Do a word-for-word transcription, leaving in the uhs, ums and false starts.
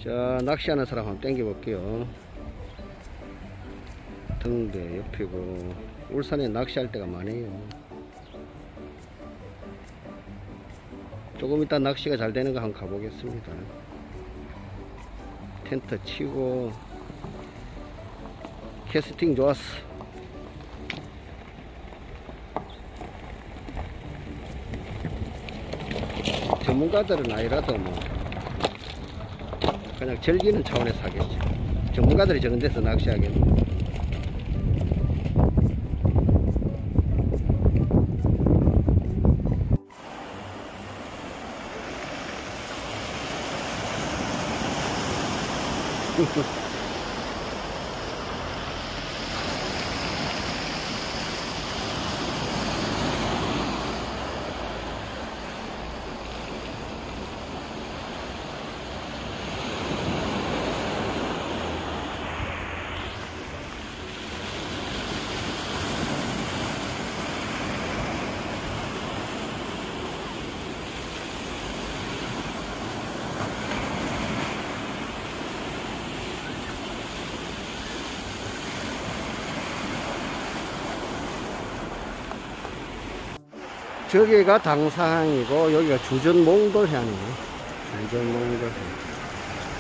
자, 낚시하는 사람 한번 땡겨 볼게요. 등대 옆이고 울산에 낚시할 때가 많아요. 조금 이따 낚시가 잘 되는 거 한번 가보겠습니다. 텐트 치고 캐스팅 좋았어. 전문가들은 아니라도 뭐 그냥 즐기는 차원에서 하겠지. 전문가들이 저런 데서 낚시하겠네. 저기가 당상이고 여기가 주전 몽돌해안이네. 주전 몽돌해.